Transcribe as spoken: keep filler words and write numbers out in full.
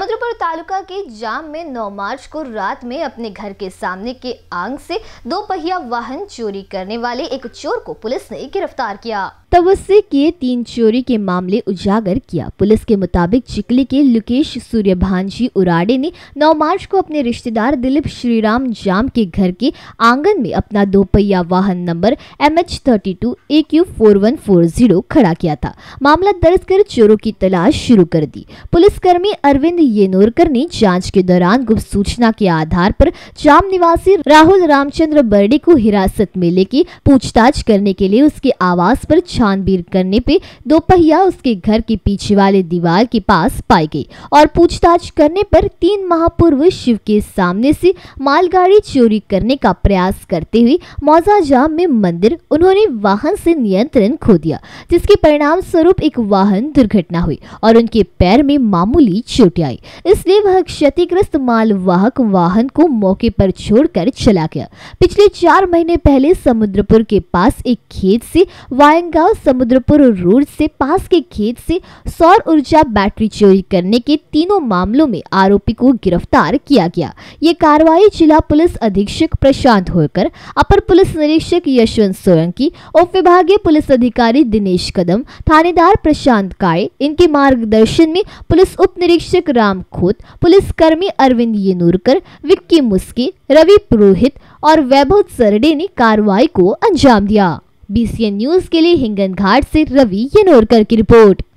समुद्रपुर तालुका के जाम में नौ मार्च को रात में अपने घर के सामने के आंग से दो पहिया वाहन चोरी करने वाले एक चोर को पुलिस ने गिरफ्तार किया। तब उससे किए तीन चोरी के मामले उजागर किया। पुलिस के मुताबिक चिकली के लुकेश सूर्यभानजी उराडे ने नौ मार्च को अपने रिश्तेदार दिलीप श्रीराम जाम के घर के आंगन में अपना दो पहिया वाहन number M H thirty two A Q four one four zero खड़ा किया था। मामला दर्ज कर चोरों की तलाश शुरू कर दी। पुलिसकर्मी अरविंद येनोरकर ने जांच के दौरान गुप्त सूचना के आधार पर जाम निवासी राहुल रामचंद्र बर्डे को हिरासत में लेकर पूछताछ करने के लिए उसके आवास पर छानबीन करने पे दो पहिया उसके घर के पीछे वाले दीवार के पास पाई गई और पूछताछ करने पर तीन माह पूर्व शिव के सामने से मालगाड़ी चोरी करने का प्रयास करते हुए मौजा जाम में मंदिर उन्होंने वाहन से नियंत्रण खो दिया, जिसके परिणाम स्वरूप एक वाहन दुर्घटना हुई और उनके पैर में मामूली चोटें आई। इसलिए वह क्षतिग्रस्त मालवाहक वाहन को मौके पर छोड़कर चला गया। पिछले चार महीने पहले समुद्रपुर के पास एक खेत से वायंगांव समुद्रपुर रोड से पास के खेत से सौर ऊर्जा बैटरी चोरी करने के तीनों मामलों में आरोपी को गिरफ्तार किया गया। ये कार्रवाई जिला पुलिस अधीक्षक प्रशांत होकर, अपर पुलिस निरीक्षक यशवंत सोलंकी, उप विभागीय पुलिस अधिकारी दिनेश कदम, थानेदार प्रशांत काळे, इनके मार्गदर्शन में पुलिस उप निरीक्षक राम खोत, पुलिस कर्मी अरविंद येनोरकर, विक्की मुस्के, रवि पुरोहित और वैभव सरडे ने कार्रवाई को अंजाम दिया। बी सी एन न्यूज के लिए हिंगन घाट से रवि येनोरकर की रिपोर्ट।